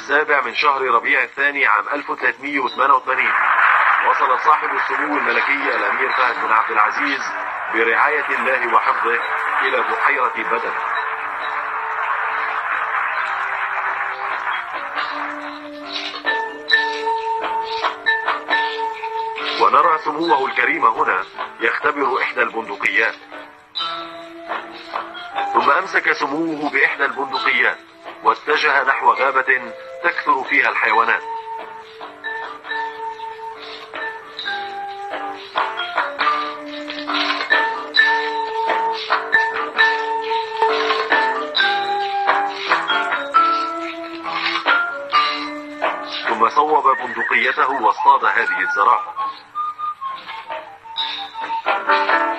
السابع من شهر ربيع الثاني عام 1388 وصل صاحب السمو الملكي الأمير فهد بن عبد العزيز برعاية الله وحفظه إلى بحيرة بدر. ونرى سموه الكريم هنا يختبر إحدى البندقيات، ثم أمسك سموه بإحدى البندقيات واتجه نحو غابة تكثر فيها الحيوانات. ثم صوب بندقيته واصطاد هذه الزرافة.